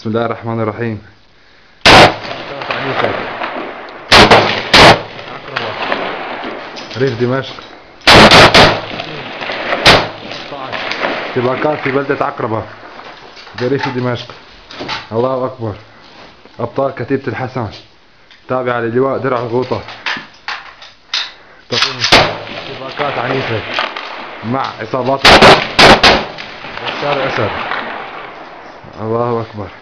بسم الله الرحمن الرحيم. ريف دمشق، اشتباكات في بلدة عقربة في ريف دمشق. الله أكبر. أبطال كتيبة الحسن تابعة للواء درع الغوطة. اشتباكات عنيفة مع إصابات بشار أسد. الله أكبر.